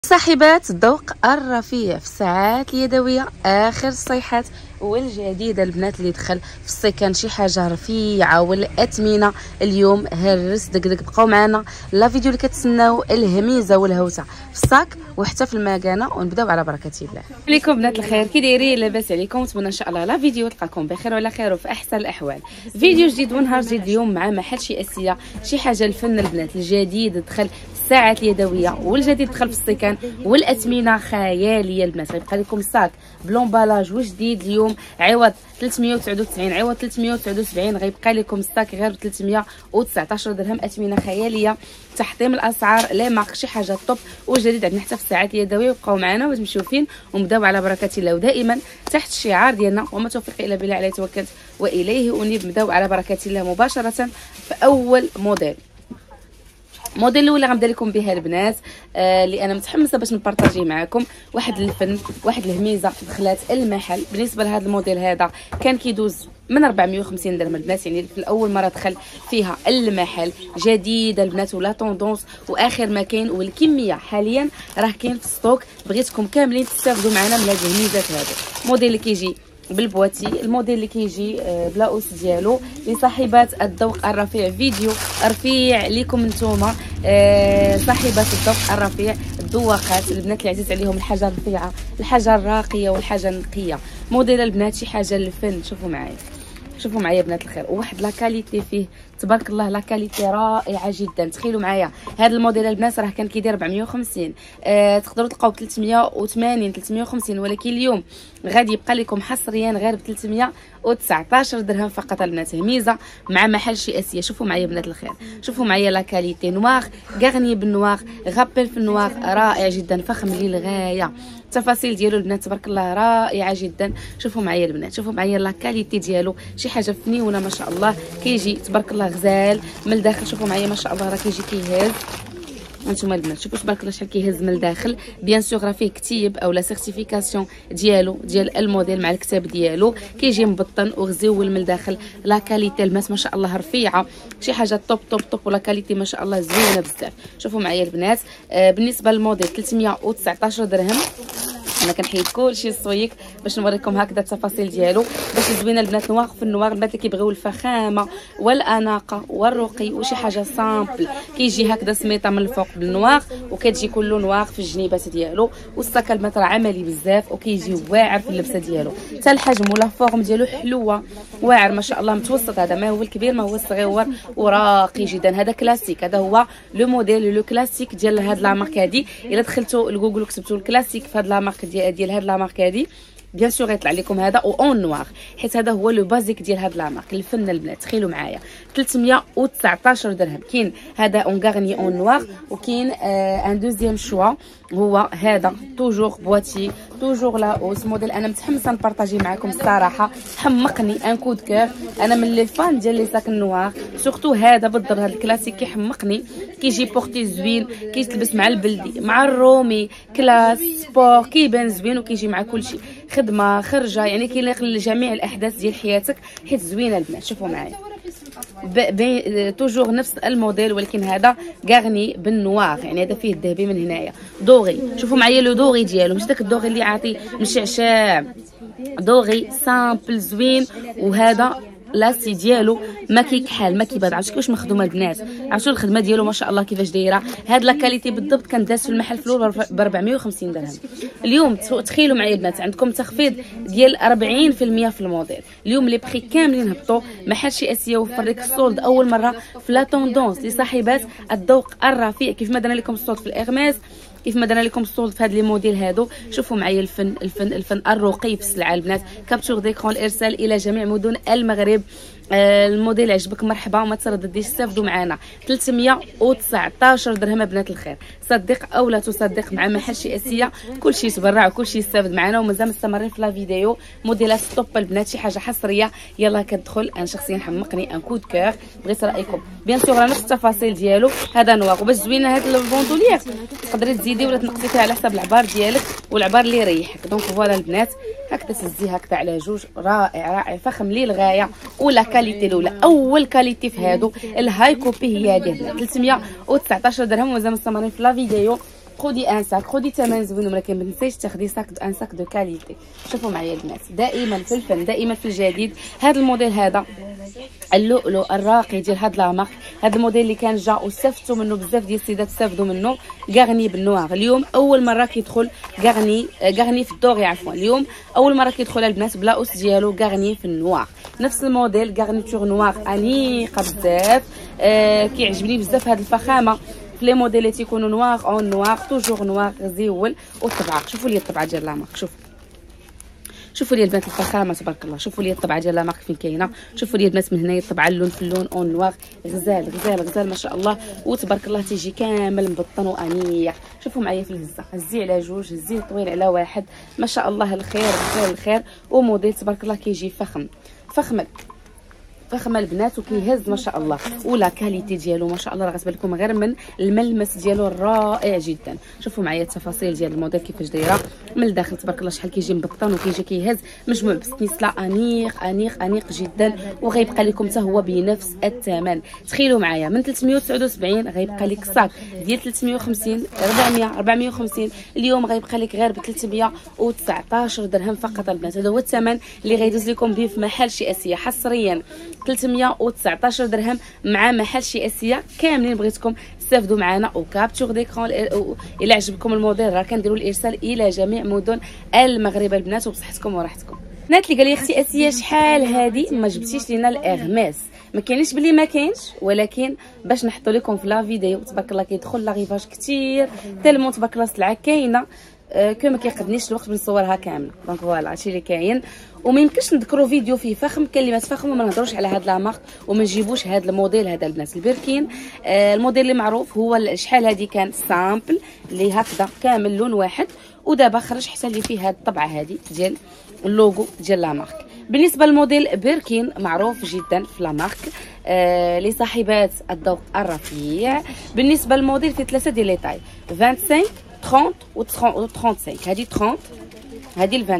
صاحبات الذوق الرفيع في الساعات اليدويه، اخر الصيحات والجديده البنات اللي دخل في السكن شي حاجه رفيعه والاثمنه. اليوم هرس دقدق بقاو معنا لا فيديو اللي كتسناو، الهميزه والهوسه في الصاك وحتى في المكانه، ونبداو على بركه الله. عليكم بنات الخير، كي دايرين؟ لاباس عليكم؟ نتمنى ان شاء الله لا فيديو تلقاكم بخير وعلى خير وفي احسن الاحوال. فيديو جديد ونهار جديد اليوم مع محل شي اسيه، شي حاجه الفن البنات الجديد دخل الساعات اليدويه والجديد دخل في السكن والاثمنه خياليه البنات. غيبقى لكم ساك بلومبالاج وجديد اليوم عوض 399، عوض 379 غيبقى لكم الساك غير ب 319 درهم. اثمنه خياليه، تحطيم الاسعار لا مارك، شي حاجه طوب وجديد عندنا حتى في الساعات اليدويه. بقاو معنا باش تمشيو فين ونبداو على بركه الله، ودائما تحت الشعار ديالنا وما توفيق الا بالله، عليه توكلت واليه انيب. نبداو على بركه الله مباشره في اول موديل الاولى غنبدا لكم بها البنات، اللي انا متحمسه باش نبارطاجي معكم. واحد الفن، واحد الهميزه دخلات المحل. بالنسبه لهذا الموديل هذا كان كيدوز من 450 درهم البنات، يعني في الاول مره دخل فيها المحل جديده البنات ولا طوندونس واخر ما كاين، والكميه حاليا راه كاين في ستوك. بغيتكم كاملين تستافدوا معنا من هذه الهميزات هذو. الموديل اللي كيجي بالبواتي، الموديل اللي كيجي بلا اوس ديالو لصاحبات الذوق الرفيع. فيديو رفيع ليكم نتوما صاحبات الذوق الرفيع، الذواقات البنات اللي عزيز عليهم الحاجه الرفيعه، الحاجه الراقيه والحاجه النقيه. موديل البنات شي حاجه للفن. شوفوا معايا بنات الخير، وواحد لا كاليتي فيه تبارك الله، لا كاليتي رائعه جدا. تخيلوا معايا هذا الموديل البنات راه كان كيدير 450، تقدروا تلقاو ب 380 350، ولكن اليوم غادي يبقى لكم حصريا غير ب 319 درهم فقط البنات. هميزه مع محل شي اسيه. شوفوا معايا بنات الخير، شوفوا معايا لا كاليتي نوار غارني بالنوار، غابيل في النوار، رائع جدا فخم للغايه. التفاصيل ديالو البنات تبارك الله رائعه جدا. شوفوا معايا البنات، شوفوا معايا لا كاليتي ديالو، شي حاجه فنيونه ما شاء الله. كيجي تبارك الله غزال من الداخل. شوفوا معايا ما شاء الله راه كيجي كيهز. انتم البنات شوفوا تبارك الله شحال كيهز من الداخل. بيان سور راه فيه كتيب او لا سيرتيفيكاسيون ديالو ديال الموديل مع الكتاب ديالو. كيجي مبطن وغزيول من الداخل. لا كاليتي البنات ما شاء الله رفيعه، شي حاجه طوب طوب طوب، ولا كاليتي ما شاء الله زوينه بزاف. شوفوا معايا البنات بالنسبه للموديل 319 درهم. انا كنحيد كلشي الصويك باش نوريكم هكذا التفاصيل ديالو، باش زوينه البنات. نوار في النوار، البنات اللي كيبغيو الفخامه والاناقه والرقي وشي حاجه سامبل. كيجي هكذا سميطه من الفوق بالنوار، وكتجي كله نوار في الجنيبات ديالو. والساك البنات راه عملي بزاف، وكيجي واعر في اللبسه ديالو. حتى الحجم ولا فورم ديالو حلوه، واعر ما شاء الله، متوسط. هذا ما هو الكبير ما هو الصغير، وراقي جدا. هذا كلاسيك، هذا هو لو موديل لو كلاسيك ديال هاد لا مارك هادي. الا دخلتوا لجوجل وكتبتوا الكلاسيك في هاد لا مارك ديال هاد لا مارك هادي، بيان سور غيطلع لكم هذا اون نوار، حيت هذا هو لو بازيك ديال هاد لا مارك. الفن البنات تخيلوا معايا 319 درهم. كاين هذا اون غارني اون نوار، وكاين ان دوزيام شوا هو هذا توجور بواتي توجور لا اوس موديل. انا متحمسه نبارطاجي معكم الصراحه، حمقني ان كود كور. انا من لي فان ديال لي ساك النوار، سورتو هذا بالضبط هذا الكلاسيك كيحمقني. كيجي بورتي زوين، كيتلبس مع البلدي مع الرومي كلاس سبور، كيبان زوين وكيجي مع كلشي، خدمه خرجه، يعني كيليق لجميع الاحداث ديال حياتك حيت زوينه البنات. شوفوا معايا توجور نفس الموديل، ولكن هذا غارني بالنوار، يعني هذا فيه الذهبي من هنايا دوغي. شوفوا معايا لو دوغي ديالو، مش داك الدوغي اللي عاطي مشعشع، دوغي سامبل زوين. وهذا لاسي ديالو ما كيكحل ما كيبان. عرفتوا كيفاش مخدومه البنات؟ عرفتوا الخدمه ديالو ما شاء الله كيفاش دايره؟ هاد لا كاليتي بالضبط كان داز في المحل في الاول ب 450 درهم. اليوم تخيلوا معايا البنات عندكم تخفيض ديال 40% في الموديل. اليوم لي بري كاملين هبطوا. محل شي اسيه وفر لك السولد اول مره في لا طوندونس لصاحبات الذوق الرفيع. كيف ما درنا لكم السولد في الاغماس، كيف ما درنا لكم السولد في هاد لي موديل هادو. شوفوا معايا الفن الرقي في السلعه البنات. كابتور ديكرون الارسال الى جميع مدن المغرب. الموديل عجبك مرحبا وما تردديش، استافدوا معنا. 319 درهم بنات الخير. صدق او لا تصدق، مع محل شي اسيه كلشي يتبرع وكلشي يستافد معنا. ومازال مستمرين في لا فيديو موديلات ستوب البنات، شي حاجه حصريه. يلا كتدخل. انا شخصيا حمقني ان كود كور، بغيت رايكم. بيان سور راه نفس التفاصيل ديالو. هذا نوار، وباش زوينه هاد البوندولير تقدري تزيدي ولا تنقصي فيها على حسب العبار ديالك والعبار اللي يريحك. دونك فوالا البنات هكذا تهزي هكذا على جوج، رائع فخم للغايه. ولا كاليتي الاولى، اول كاليتي في هادو الهاي كوبي هي هذه 319 درهم. ومازال مستمرين في لا فيديو خدي ان ساك، خدي ثمن زوين، ولكن ما تنسيش تاخدي ساك ان ساك دو كاليتي. شوفوا معايا البنات، دائما في الفن دائما في الجديد. هذا الموديل هذا اللؤلؤ الراقي ديال هاد لا مارك، هذا الموديل اللي كان جا واستفدتوا منه بزاف ديال السيدات، استفدوا منه. غارني بالنوار، اليوم اول مره كيدخل غارني في الدوغي عفوا، اليوم اول مره كيدخل البنات بلا اوس ديالو غارني في النوار. نفس الموديل غارنيتور نوار انيقه بزاف. كيعجبني بزاف هاد الفخامه في لي موديل اللي تيكونوا نوار اون نوار، توجور نوار زيول. والطبعه شوفوا لي الطبعه ديال لا مارك، شوفوا لي البنات الفخامه تبارك الله. شوفوا لي الطبعه ديال لا مارك فين كاينه، شوفوا لي البنات من هنايا الطبعه اللون في اللون اون نوار، غزال غزال غزال ما شاء الله. وتبارك الله تيجي كامل مبطن وانيق. شوفوا معايا في الهزه، هزي على جوج، هزي طويل على واحد، ما شاء الله الخير غزال الخير. وموديل تبارك الله كيجي فخم البنات، وكيهز ما شاء الله. ولا كاليتي ديالو ما شاء الله راه غتبان لكم غير من الملمس ديالو الرائع جدا. شوفوا معايا التفاصيل ديال الموديل كيفاش دايره من الداخل تبارك الله، شحال كيجي مبطن وكيجي كيهز، مجموع بسنيسلا انيق انيق انيق جدا. وغيبقى لكم حتى هو بنفس الثمن. تخيلوا معايا من 379 غيبقى لك صاك ديال 350 450، اليوم غيبقى لك غير ب 319 درهم فقط البنات. هذا هو الثمن اللي غيدوز لكم به في محل شي اسيه حصريا، 319 درهم مع محل شي اسيه كاملين. بغيتكم تستافدوا معنا وكابتور ديكرون. الى عجبكم الموديل راه كنديروا الارسال الى جميع مدن المغرب البنات، وبصحتكم وراحتكم. بنات اللي قال لي اختي اسيه شحال هذه ما جبتيش لينا الاغماس، ما كاينش بلي ما كاينش، ولكن باش نحطوا لكم في لا فيديو تبارك الله كيدخل لاغيفاج كثير تالمون تبارك الله السلعه كاينه، ما كيقدنيش الوقت باش نصورها كامله. دونك فوالا هادشي اللي كاين. وما يمكنش نذكروا فيديو فيه فخم كلمات فخم وما نهضروش على هاد لا مارك وما نجيبوش هاد الموديل هذا البنات البركين. الموديل اللي معروف هو شحال هادي كان سامبل اللي هكذا كامل لون واحد، ودابا خرج حتى اللي فيه هاد الطبعه هادي ديال اللوغو ديال لا مارك. بالنسبه للموديل بيركين معروف جدا في لا مارك لصاحبات الذوق الرفيع. بالنسبه للموديل في ثلاثه ديال لي طاي 25 30 و 35. هذه 30 هذه ال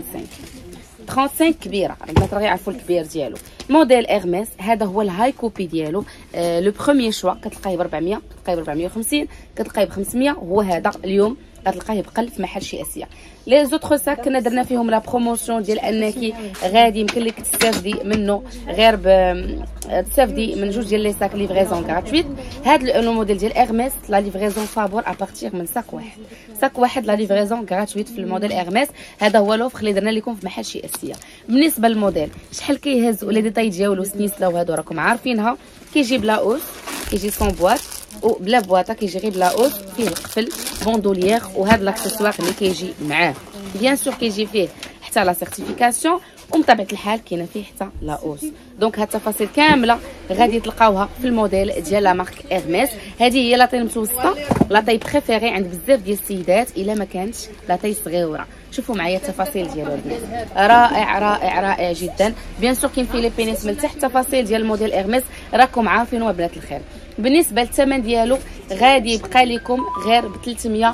25 كبيره، البنات راه يعرفوا الكبير ديالو. موديل اغميس هذا هو الهاي كوبي ديالو، لو بروميير شوا كتلقايه ب 400، كتلقايه ب 450، كتلقايه ب 500. هو هذا اليوم غتلقايه بقل في محل شي اسيا. لي زوتر ساك كنا درنا فيهم لا بروموسيون ديال انك غادي يمكن لك تستافدي منه غير تستافدي من جوج ديال لي ساك ليفريزون غراتويت. هذا الموديل ديال اغميس لا ليفريزون فابور ابارتيغ من ساك واحد لا ليفريزون غراتويت في الموديل اغميس. هذا هو لوفر اللي درنا لكم في محل شي اسيا. بالنسبه للموديل شحال كيهز ولا ديتاي ديالو سنيسلا وهادو راكم عارفينها، كيجي بلا اوس، كيجي سون بواط وبلا بواطه، كيجي غير بلا اوس، فيه القفل بوندوليير وهذا لاكسسوار اللي كيجي معاه. بيان سور كيجي فيه حتى لا سيرتيفيكاسيون، وبطبيعه الحال كاينه فيه حتى لا اوس. دونك هاد التفاصيل كامله غادي تلقاوها في الموديل ديال لا مارك اغميس. هذه هي لاطاي المتوسطه، لاطاي بريفيري عند بزاف ديال السيدات الا ما كانتش لاطاي صغيره. شوفوا معايا التفاصيل ديالو البنات، رائع رائع رائع جدا. بيان سور كاين فيه لي بينيس من تحت. التفاصيل ديال الموديل اغميس راكم عارفينوا بنات الخير. بالنسبه للثمن ديالو غادي يبقى لكم غير ب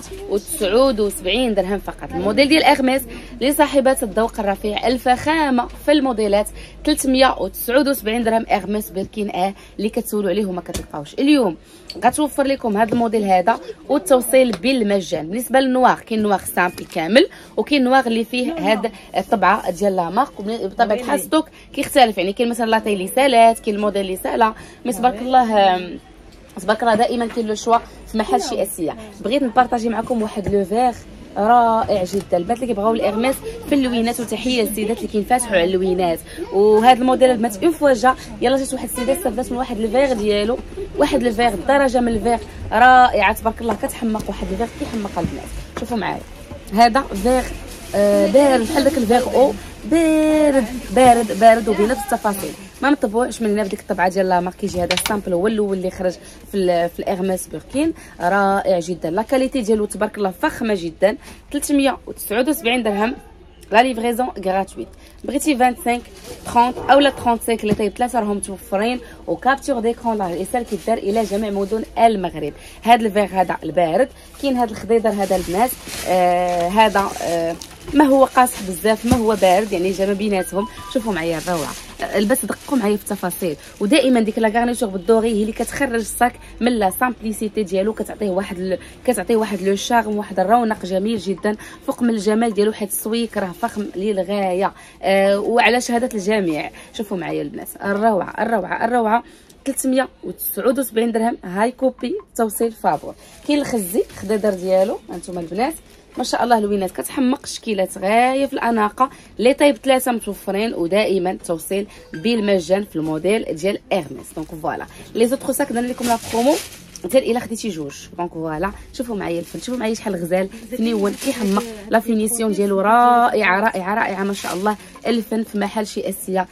379 درهم فقط. الموديل ديال اغميس لصاحبات الذوق الرفيع الفخامه في الموديلات 379 درهم. اغميس بيركين اللي كتسولوا عليه وما كتلقاوش، اليوم غتوفر لكم هذا الموديل هذا والتوصيل بالمجان. بالنسبه للنوار كاين نوار سامبل كامل، وكاين نوار اللي فيه هاد الطبعه ديال لا مارك. بطبيعه الحال ستوك كيختلف، يعني كاين مثلا لاطاي لي سالات، كاين الموديل اللي سالا. مي تبارك الله دائما كاين لو شوا في محل شي اسيا. بغيت نبارطاجي معكم واحد لو فيغ رائع جدا. البنات اللي كيبغاو الاغماس في اللوينات، وتحيه للسيدات اللي كينفتحوا على اللوينات. وهذا الموديل البنات اون فوا جا يلا جات واحد السيده استفدت من واحد الفيغ ديالو، واحد الفيغ درجه من الفيغ رائعه تبارك الله، كتحمق. واحد الفيغ كيحمق البنات. شوفوا معايا هذا فيغ بارد بحال داك الفيغ او بارد بارد بارد وبنفس التفاصيل. ما نطبعوش من هنا بديك الطبعه ديال لا مارك. كيجي هذا السامبل هو الاول اللي خرج في الاغماس بيركين، رائع جدا. لا كاليتي ديالو تبارك الله فخمه جدا. 379 درهم لا ليفريزون غراتويت. بغيتي 25 30 اولا 35 اللي طيب ثلاثه راهم متوفرين، وكابتور ديكرون راه الارسال كيدار الى جميع مدن المغرب. هذا الفيغ هذا البارد، كاين هذا الخضيضر هذا البنات هذا ما هو قاصح بزاف ما هو بارد، يعني جا ما بيناتهم. شوفوا معايا الروعه. البس دققوا معايا في التفاصيل. ودائما ديك لا غارنيتور بالدوغي هي اللي كتخرج الصاك من لا سامبليسيتي ديالو، كتعطيه واحد لو شارم، واحد الرونق جميل جدا فوق من الجمال ديالو، حيت السويك راه فخم للغايه. وعلى شهاده الجميع. شوفوا معايا البنات الروعه الروعه الروعه. 379 درهم هاي كوبي توصيل فابور. كاين الخزي خضيدر ديالو هانتوما البنات ما شاء الله لوينات كتحمق، شكيلات غايه في الاناقه، لي طيب 3 متوفرين، ودائما توصيل بالمجان في الموديل ديال ايرميس. دونك فوالا لي زوطخ ساك درنا لكم لا برومو ديال الا خديتي جوج. دونك فوالا شوفوا معايا الفن، شوفوا معايا شحال غزال فنيون كيحمق، لا فينيسيون ديالو رائعه رائعه رائعه ما شاء الله. الفن في محل شي اسيا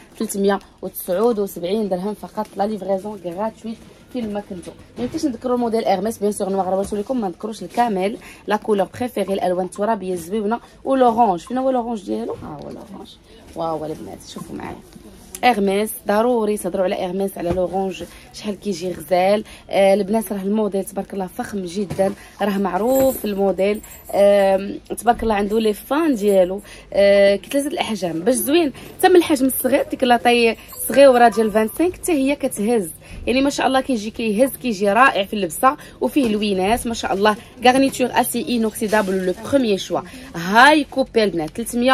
379 درهم فقط. لا ليفريزون غراتويت فين ما كنتو. ما يمكنش نذكروا الموديل ايرميس بيان سور نوار، ربطوا لكم ما نذكروش الكامل. لا كولور بريفيري الالوان الترابيه الزويونه ولورانج. فين هو لورانج ديالو؟ هو لورانج. واو البنات شوفوا معايا ايرميس ضروري تهضروا على ايرميس على لورانج شحال كيجي غزال. البنات راه الموديل تبارك الله فخم جدا، راه معروف الموديل تبارك الله عنده لي فان ديالو كثلاثه الاحجام باش زوين. تم الحجم الصغير ديك لاطاي صغيره ديال 25 حتى هي كتهز، يعني ما شاء الله كيجي كيهز كيجي رائع في اللبسه وفيه لوينات ما شاء الله. غارنيتور اسي انوكسيدابل لو بروميير شوا. هاي كوبي البنات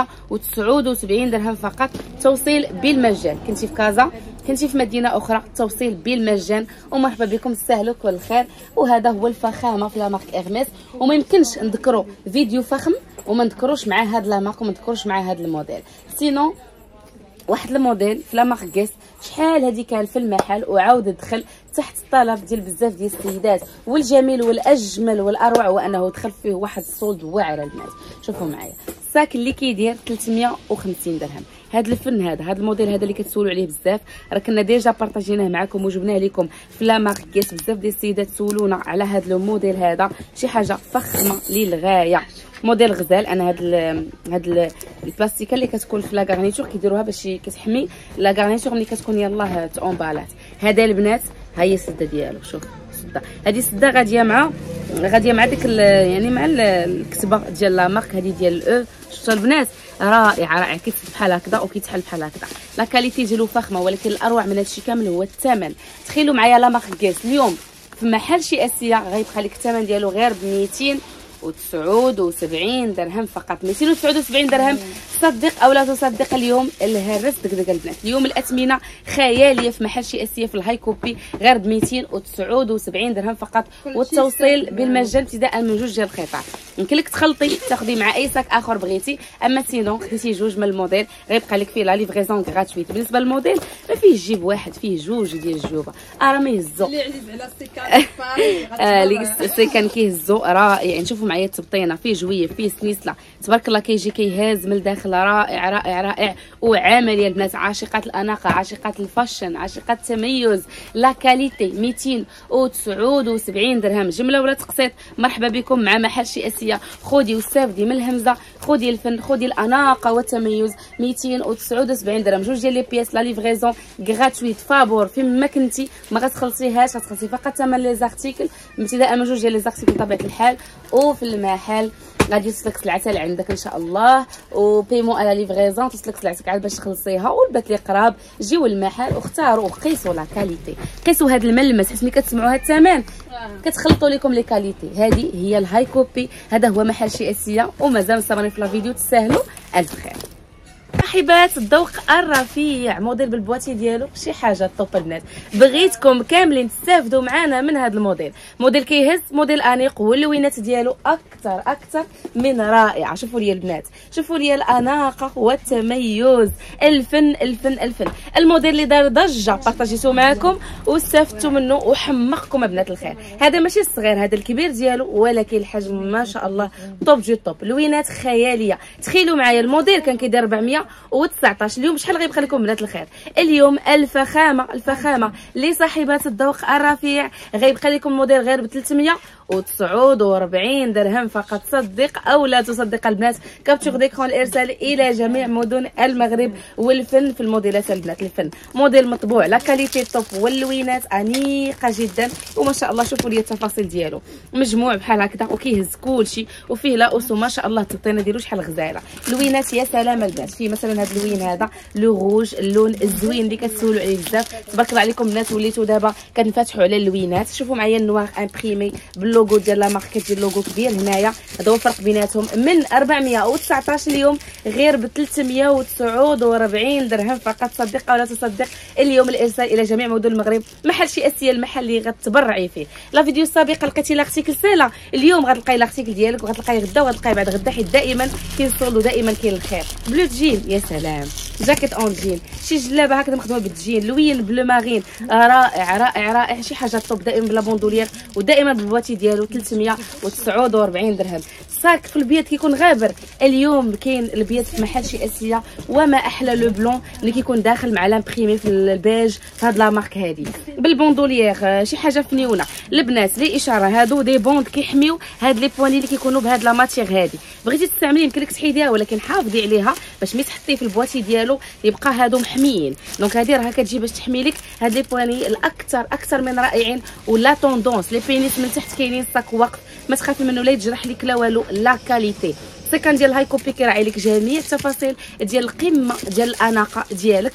379 درهم فقط توصيل بالمجان. كنتي في كازا كنتي في مدينه اخرى توصيل بالمجان. ومرحبا بكم السهل وكل خير. وهذا هو الفخامه في لا مارك ايرميس، وما يمكنش نذكروا فيديو فخم وما نذكروش مع هاد لا مارك وما نذكروش مع هاد الموديل. سينو واحد الموديل في لا مارك غيس شحال هادي كان في المحل وعاود دخل تحت الطلب ديال بزاف ديال السيدات. والجميل والاجمل والاروع هو انه دخل فيه واحد الصولد واعر البنات. شوفوا معايا الساك اللي كيدير 350 درهم. هاد الفن هذا الموديل هذا اللي كتسولوا عليه بزاف، راه كنا ديجا بارطاجيناه معكم وجبناه لكم في لا مارك غيس. بزاف ديال السيدات سولونا على هاد لو موديل هذا، شي حاجه فخمه للغايه. موديل غزال. انا هاد البلاستيكه اللي كتكون في لا غارنيتور كيديروها باش كتحمي لا غارنيتور ملي كتكون يلاه تاونبالات. هذا البنات ها هي السده ديالو. شوف السده، هذه السده غاديه مع ديك يعني مع الكتبه ديال لا مارك هذه ديال الاو. شفتوا البنات رائعه كيتسد بحال هكذا وكيتحل بحال هكذا. لا كاليتي ديالو فخمه، ولكن الاروع من هادشي كامل هو الثمن. تخيلوا معايا لا مارك غيس اليوم في محل شي اسيا غيبقى لك الثمن ديالو غير ب 279 درهم فقط. 279 درهم. صدق او لا تصدق اليوم الهرس دقدق البنات. اليوم الاثمنه خياليه في محل شي اسيه في الهاي كوبي غير ب 279 درهم فقط. والتوصيل بالمجان ابتداء من جوج ديال القطع. يمكن لك تخلطي تاخدي مع اي ساك اخر بغيتي، اما سينو خديتي جوج من الموديل غيبقى لك فيه لا ليفريزون غراتويت. بالنسبه للموديل ما فيه جيب واحد، فيه جوج ديال الجيوبه راه ما يهزو. اللي عزيز على السيكان السيكان كيهزو رائع. نشوفوا معايا التبطينه فيه جويه فيه سنيسله تبارك الله كيجي كيهز من الداخل رائع رائع رائع وعملي. البنات عاشقات الاناقه عاشقات الفاشن عاشقات التميز لا كاليتي 279 درهم جمله ولا تقسيط. مرحبا بكم مع محل شي اسيا. خذي واستافدي من الهمزه، خذي الفن، خذي الاناقه والتميز. 279 درهم جوج ديال لي بياس. لا ليفريزون غراتويت فابور فين ما كنتي ما غتخلصيهاش، غتخلصي فقط ثمن لي زارتيكل ابتداء من جوج ديال لي زارتيكل بطبيعه الحال. وفي المحل غادي توصلك سلعتها لعندك ان شاء الله، وبيمون على ليفريزون توصلك سلعتك عاد باش تخلصيها. والبات لي قراب جيو المحل واختاروا وقيسوا لا كاليتي، قيسوا هذا الملمس حيت ملي كتسمعوا هذا الثمن كتخلطوا لكم لي كاليتي. هذه هي الهاي كوبي. هذا هو محل شي اسيا ومازال مستمرين في لا فيديو. تستاهلوا الف خير. صاحبات الذوق الرفيع موديل بالبواتي ديالو شي حاجه طوب البنات. بغيتكم كاملين تستافدوا معنا من هذا الموديل. موديل كيهز، موديل انيق واللوينات ديالو اكثر من رائعه. شوفوا لي البنات، شوفوا لي الاناقه والتميز. الفن الفن الفن. الموديل اللي دار ضجه بارطاجيتو معكم واستفدتوا منه وحمقكم بنات الخير. هذا ماشي الصغير، هذا الكبير ديالو، ولكن الحجم ما شاء الله طوب جو طوب. لوينات خياليه. تخيلوا معايا الموديل كان كيدير 419، اليوم شحال غيبقى لكم بنات الخير؟ اليوم الفخامه لصاحبات الذوق الرفيع غيبقى لكم الموديل غير ب 379 149 درهم فقط. صدق او لا تصدق البنات، كابتشور ديكرون الارسال الى جميع مدن المغرب. والفن في الموديلات البنات، الفن موديل مطبوع لا كاليتي توب، واللوينات انيقه جدا وما شاء الله. شوفوا لي التفاصيل ديالو مجموع بحال هكذا وكيهز كلشي وفيه لاوس وما شاء الله التبطينه ديالو شحال غزاله. لوينات يا سلام البنات، فيه مثلا هذا اللوين هذا لو روج، اللون الزوين اللي كتسولوا عليه بزاف. تبارك الله عليكم الناس، وليتوا دابا كنفتحوا على اللوينات. شوفوا معايا النوار امبريمي باللوغو ديال لا مارك، كتجي اللوغو كبير هنايا. هذا هو الفرق بيناتهم، من 419 اليوم غير ب 349 درهم فقط. صدق ولا تصدق، اليوم الارسال الى جميع مدن المغرب. محل شي اسيا المحل اللي غتبرعي فيه. لا فيديو السابقه لقيتي لاختيكل سالا، اليوم غتلقاي لاختيكل ديالك، وغتلقاي غدا وغتلقاي بعد غدا، حيت دائما كاين الصول ودائما كاين الخير. بلو جين يا سلام، جاكيت اون جين، شي جلابه هكذا مخدومه بالجين، لوين بلو مارين، رائع رائع رائع، شي حاجه توب. دائما بلا بوندولير ودائما بالبواتي ديالو 349 درهم. صاك في البيض كيكون غابر، اليوم كاين البيض في محل شي اسيا، وما احلى لو بلون اللي كيكون داخل مع لامبريمي في البيج في هاد لا مارك هادي بالبوندولير. شي حاجه فنيونه البنات. لي اشاره هادو دي بوند كيحميو هاد لي بواني اللي كيكونوا بهاد لا ماتيغ هادي. بغيتي تستعملي يمكن لك تحيديها، ولكن حافظي عليها باش ملي تحطيه في البواتي ديالو يبقى هادو محميين. دونك هادي راها كتجي باش تحمي لك هاد لي بواني الاكثر من رائعين. ولا طوندونس لي بينيس من تحت كاينين صاك وقت، ما تخافي منه لا يتجرح لك لا والو. لا كاليتي سكان ديال الهاي كوبي كيراعي لك جميع التفاصيل ديال القمه ديال الاناقه ديالك،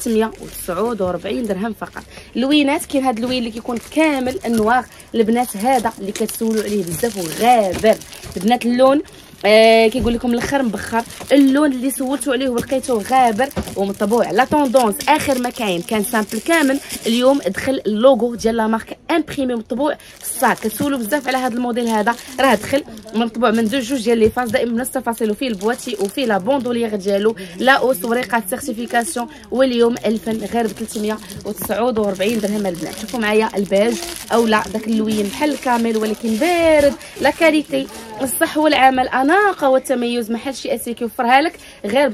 و349 درهم فقط. اللوينات كاين هذا اللوين اللي كيكون كامل انواع البنات، هذا اللي كتسولوا عليه بزاف وغابر البنات. اللون كيقول لكم الاخر مبخر، اللون اللي سولتوا عليه ولقيتوه غابر ومطبوع. لا طوندونس اخر ما كان سامبل كامل، اليوم دخل اللوغو ديال لا مارك امبريمي مطبوع في الصاك. كتسولوا بزاف على هذا الموديل هذا، راه دخل مطبوع من جوج ديال لي فاز، دائما بنفس التفاصيل، وفيه البواتي وفيه لا بوندولير ديالو لا اوس ورقه سيرتيفيكاسيون. واليوم الفن غير ب 349 درهم البنات. شوفوا معايا البيج او لا داك اللوين بحال الكامل ولكن بارد. لا كاليتي الصح والعمل، اناقه والتميز، محل شي اسي كيوفرها لك غير ب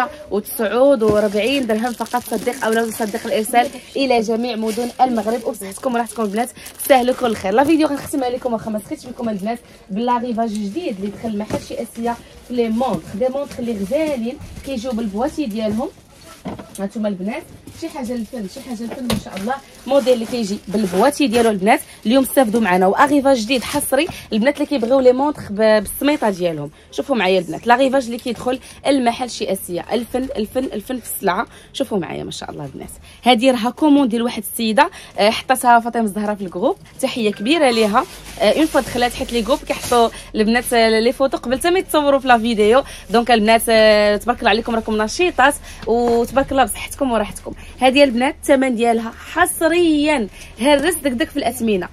349 درهم فقط. صدق او لا تصدق، الارسال الى جميع مدن المغرب. وبصحتكم وراحتكم البنات، تستاهلوا كل خير. لا فيديو غنختمها لكم واخا ما سخيتش بكم البنات باللاريفاج جديد اللي دخل محل شي اسيا في لي مونطخ، دي مونطخ اللي غزالين كيجيو بالبواتي ديالهم. هانتوما البنات شي حاجه الفن، شي حاجه الفن ما شاء الله. موديل اللي كيجي بالبواتي ديالو البنات. اليوم استافدوا معنا واغيفاج جديد حصري البنات اللي كيبغيو لي مونطخ بالسميطه ديالهم. شوفوا معايا البنات لاغيفاج اللي كيدخل المحل شي اسيا. الفن الفن الفن في السلعه. شوفوا معايا ما شاء الله البنات. هذه راها كوموند ديال واحد السيده حطتها فاطمه الزهراء في الجروب، تحيه كبيره ليها. اون فوا دخلات حيت لي جروب كيحطوا البنات لي فوتو قبل حتى ما يتصوروا في لا فيديو. دونك البنات تبارك الله عليكم راكم نشيطات وتبارك الله بصحتكم وراحتكم. هذه البنات الثمن ديالها حصريا هرس دك في الاثمنه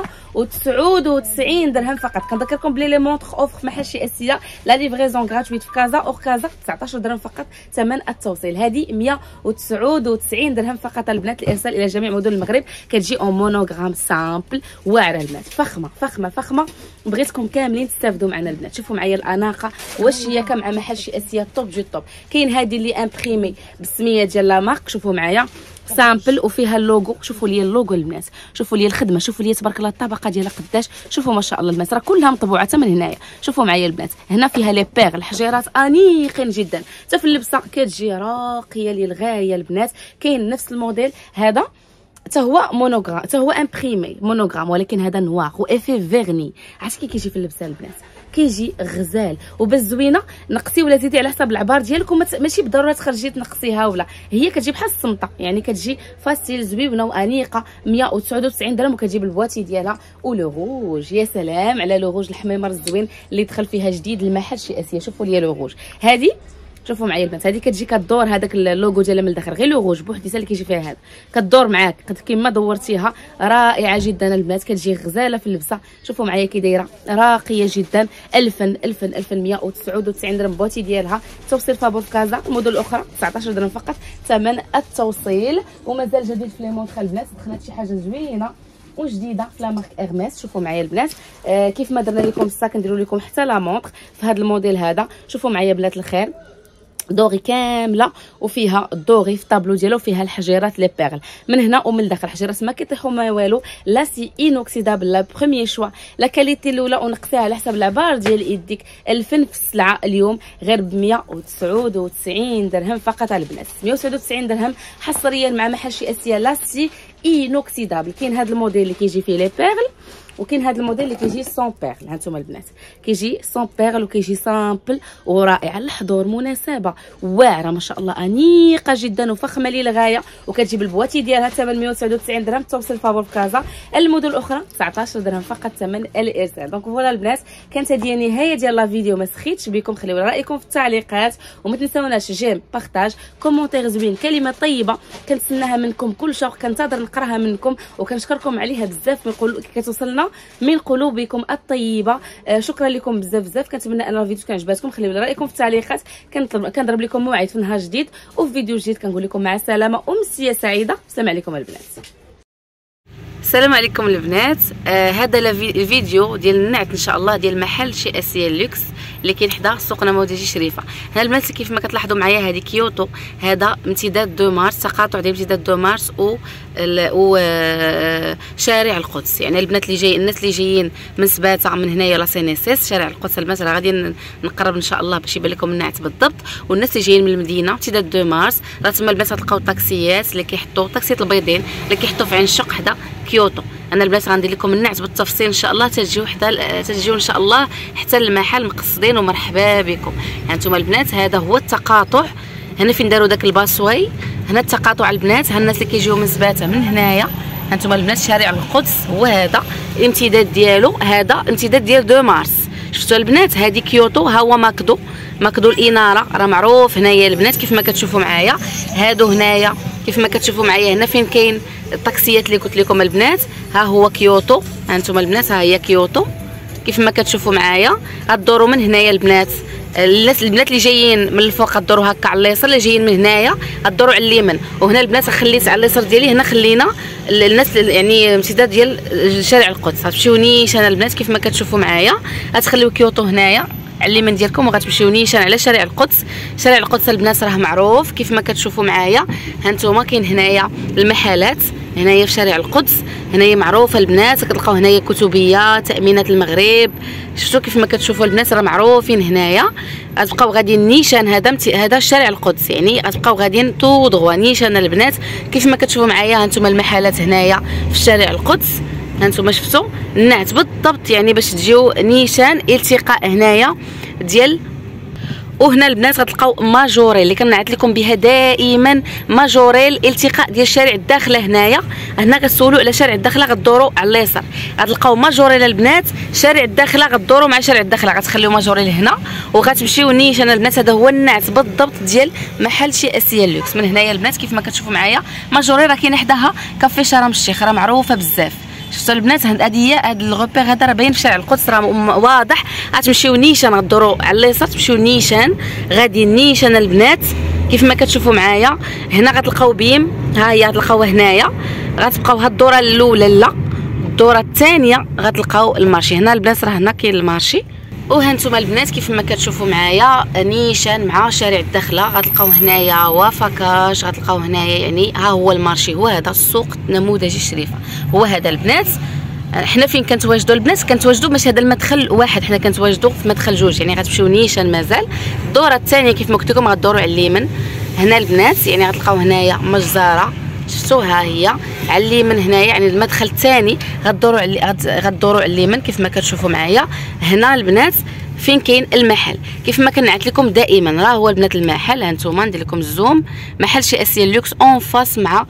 199 درهم فقط. كنذكركم بلي لي مونطخ اوفر في محل شي اسيا لا ليفريزون غراتويت في كازا اور كازا 19 درهم فقط ثمن التوصيل. هذه 199 درهم فقط البنات، الارسال الى جميع مدن المغرب. كتجي اون مونوغرام سامبل واعره البنات، فخمه فخمه فخمه. بغيتكم كاملين تستافدوا معنا البنات. شوفوا معايا الاناقه والشياكه مع محل شي اسيا توب جو توب. كاين هذه اللي امبريمي بالسميه ديال لا مارك، شوفوا معايا سامبل وفيها اللوغو. شوفوا لي اللوغو البنات، شوفوا لي الخدمه، شوفوا لي تبارك الله الطبقه ديالها قداش. شوفوا ما شاء الله البنات راه كلها مطبوعه حتى من هنايا. شوفوا معايا البنات، هنا فيها لي بيغ الحجيرات انيقين جدا، حتى في اللبسه كتجي راقيه للغايه البنات. كاين نفس الموديل هذا حتى هو مونوغرام، حتى هو امبريمي مونوغرام، ولكن هذا نوار و افي فيرني. عرفتي كيجي في اللبسه البنات، كيجي غزال وبس زوينه. نقصي ولا زيدي على حسب العبار ديالك، ماشي بالضروره تخرجي تنقصيها ولا، هي كتجي بحال الصمطه يعني، كتجي فاسيل زوينه وانيقه. 199 درهم وكتجيب البواتي ديالها. ولو روج يا سلام على لو روج الحميمر الزوين اللي دخل فيها جديد المحل شي اسيا. شوفوا لي لو روج هذه، شوفوا معايا البنات، هذه كتجي كدور هذاك اللوغو ديالها من الداخل، غير لو روج بوحديتها اللي كيجي فيها هذا كدور معاك كما دورتيها. رائعه جدا البنات، كتجي غزاله في اللبسه. شوفوا معايا كي دايره راقيه جدا. الفن 199 درهم بواتي ديالها. توصيل فابور في كازا. المدن الاخرى 19 درهم فقط ثمن التوصيل. ومازال جديد في لي مونطخ البنات، دخلت شي حاجه زوينه وجديده في لا مارك اغميس. شوفوا معايا البنات كيف ما درنا لكم الساك نديروا لكم حتى لا مونطخ في هذا الموديل هذا. شوفوا معايا بنات الخير، دوري كامله وفيها الدوري في الطابلو ديالو، فيها الحجيرات لي بيرل من هنا ومن الداخل. الحجيرات ما كيطيحوا ما والو، لا سي انوكسيدابل. لا بروميير شوا لا كاليتي الاولى ونقصيها على حسب العبار ديال يديك. الفن في السلعه اليوم غير ب 199 درهم فقط على البنات. 199 درهم حصريا مع محل شي اسيا لا سي انوكسيدابل. كاين هذا الموديل اللي كيجي فيه لي بيرل، وكاين هذا الموديل اللي كيجي سون بيرل. هانتوما البنات كيجي سون بيرل وكيجي سامبل ورائع. الحضور مناسبه واعره ما شاء الله، انيقه جدا وفخمه للغايه، وكتجيب البواتي ديالها ثمن 199 درهم. توصل فابور في كازا. المدن الاخرى 19 درهم فقط ثمن الارسال. دونك فوالا البنات، كانت هذه النهايه ديال لا فيديو. ما سخيتش بكم، خليو رايكم في التعليقات، وما تنساوناش جيم بارطاج كومونتير زوين كلمه طيبه كنتسناها منكم كل شهر، كنتظر نقراها منكم وكنشكركم عليها بزاف من كتوصلنا من قلوبكم الطيبه. شكرا لكم بزاف بزاف. كنتمنى ان الفيديو كان عجباتكم. خليو لي رايكم في التعليقات. كنضرب لكم موعد في نهار جديد وفي فيديو جديد. كنقول لكم مع السلامه ومسيه سعيده. السلام عليكم البنات. السلام عليكم البنات. هذا الفيديو ديال النعت ان شاء الله ديال محل شي اسيا لوكس اللي كاين حدا سوق نموذجي شريفه. هنا البنات كيف ما كتلاحظوا معايا هذه كيوتو، هذا امتداد دو مارس، تقاطع ديال امتداد دو مارس و شارع القدس. يعني البنات اللي جاي، الناس اللي جايين من سباته من هنايا لا سينيسيس شارع القدس البنات، راه غادي نقرب ان شاء الله باش يبان لكم النعت بالضبط. والناس اللي جايين من المدينه امتداد دو مارس، راه تما البنات غتلقاو الطاكسيات اللي كيحطوا طاكسيات البيضين اللي كيحطوا في عين الشق حدا كيوتو. انا البنات غندير لكم النعت بالتفصيل ان شاء الله. تجيو ان شاء الله حتى المحل مقصدين ومرحبا بكم. هانتوما البنات هذا هو التقاطع. هنا فين داروا داك الباسوي، هنا التقاطع البنات. ها الناس اللي كيجيو من سباته من هنايا، هانتوما البنات شارع القدس هو هذا الامتداد ديالو. هذا امتداد ديال 2 مارس. شفتوا البنات هذه كيوتو. ها هو ماكدو الاناره راه معروف هنايا البنات كيف ما كتشوفوا معايا. هادو هنايا كيف ما كتشوفوا معايا هنا فين كاين الطاكسيات اللي قلت لكم البنات. ها هو كيوتو. هانتوما البنات ها هي كيوتو كيف ما كتشوفوا معايا. غدوروا من هنايا البنات. البنات اللي جايين من الفوق غدوروا هكا على اليسار، اللي جايين من هنايا غدوروا على اليمين. وهنا البنات خليت على اليسار ديالي، هنا خلينا الناس يعني امتداد ديال شارع القدس. غتمشيو نيشان البنات كيف ما كتشوفوا معايا. غتخليو كيوتو هنايا على اليمين ديالكم وغتمشيو نيشان على شارع القدس. شارع القدس البنات راه معروف كيف ما كتشوفوا معايا. هانتوما كاين هنايا المحلات هنايا في شارع القدس. هنايا معروفه البنات، كتلقاو هنايا كتبيه، تامينات المغرب. شفتوا كيف ما كتشوفوا البنات راه معروفين هنايا. غتبقاو غاديين نيشان هذا شارع القدس، يعني غتبقاو غاديين تو دغوا نيشان البنات كيف ما كتشوفوا معايا. هانتوما المحلات هنايا في شارع القدس. هانتوما شفتوا النعت بالضبط، يعني باش تجيو نيشان التقاء هنايا ديال. وهنا البنات غتلقاو ماجوريل اللي كنعت لكم بها دائما، ماجوريل الالتقاء ديال شارع الداخله. هنا كتسولوا على شارع الداخله غدوروا على اليسار غتلقاو ماجوريل البنات. شارع الداخله غدوروا مع شارع الداخله، غتخليو ماجوريل هنا وغتمشيو نيشان البنات. هذا هو النعت بالضبط ديال محل شي اسيا لوكس. من هنايا البنات كيف ما كتشوفوا معايا ماجوريل راه كاين حداها كافي شرم الشيخ، راه معروفه بزاف. شفتوا البنات هذه هي هذا الغوبير هذا راه باين في شارع القدس، راه واضح. غتمشيو نيشان غدوروا على اليسار تمشيو نيشان، غادي نيشان البنات كيف ما كتشوفوا معايا. هنا غتلقاو بيم، ها هي غتلقاوها هنايا. غتبقاو هاد الدوره الاولى لا، الدوره الثانيه غتلقاو المارشي. هنا البنات راه هنا كاين المارشي. وهانتوما البنات كيف ما كتشوفوا معايا نيشان مع شارع الداخله. غتلقاو هنايا وفكاش، غتلقاو هنايا يعني ها هو المارشي. هو هذا السوق نموذجي شريفه، هو هذا البنات. حنا فين كنتواجدوا البنات؟ كنتواجدوا باش هذا المدخل واحد، حنا كنتواجدوا في مدخل جوج، يعني غتمشيو نيشان مازال. الدوره الثانيه كيف ما قلت لكم غدوروا على اليمين هنا البنات، يعني غتلقاو هنايا مجزره. شفتوا ها هي على اليمين هنايا، يعني المدخل الثاني غدوروا على اليمين كيف ما كتشوفوا معايا. هنا البنات فين كاين المحل كيف ما كنعت لكم دائما، راه هو البنات المحل. هانتوما ندير لكم الزوم. محل شي اسيا لوكس اون فاس مع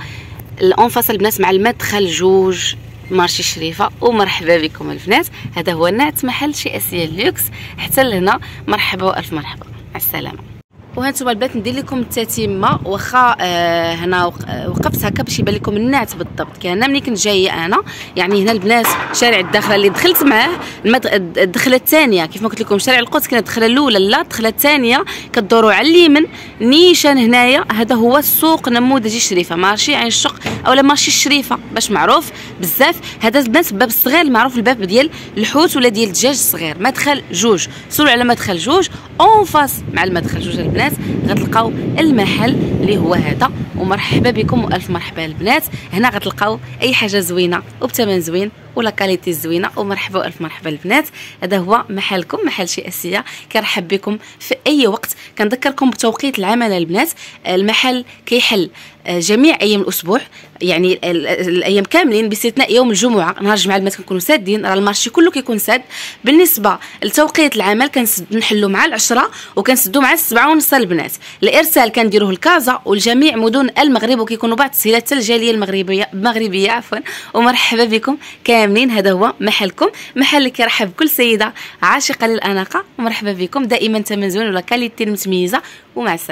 البنات مع المدخل جوج مارشي شريفه. ومرحبا بكم البنات. هذا هو نعت محل شي اسيا لوكس. حتى لهنا مرحبا والف مرحبا، مع السلامه. وهانتوما البنات ندير لكم التتمه. واخا هنا وقفت هكا باش يبان لكم النعت بالضبط. كان ملي كنت جايه انا، يعني هنا البنات شارع الداخله اللي دخلت معاه الدخله الثانيه كيف ما قلت لكم. شارع القدس كانت الدخله الاولى، لا الدخله الثانيه كدوروا على اليمين نيشان هنايا. هذا هو السوق نموذجي شريفه، مارشي عين الشق اولا مارشي الشريفه باش معروف بزاف. هذا البنات الباب الصغير معروف، الباب ديال الحوت ولا ديال الدجاج الصغير. مدخل جوج، سولوا على مدخل جوج اون فاس مع المدخل جوج البنات. البنات غتلقاو المحل اللي هو هذا. ومرحبا بكم والف مرحبا البنات. هنا غتلقاو اي حاجه زوينه وبثمن زوين ولا كاليتي زوينه. ومرحبا والف مرحبا البنات. هذا هو محلكم، محل شي اسيه، كنرحب بكم في اي وقت. كنذكركم بتوقيت العمل البنات. المحل كيحل جميع ايام الاسبوع، يعني الايام كاملين باستثناء يوم الجمعه. نهار الجمعه البنات كنكونوا سادين، راه المارشي كله كيكون ساد. بالنسبه لتوقيت العمل كنحلوا مع 10 وكنسدوا مع 7:30 البنات. الارسال كنديروه لكازا ولجميع مدن المغرب، وكيكونوا بعض التسهيلات الجاليه المغربيه عفوا. ومرحبا بكم كاملين. هذا هو محلكم، محل اللي كيرحب بكل سيده عاشقه للاناقه. ومرحبا بكم دائما ثمن زوين ولا كاليتي متميزه. ومع السلامه.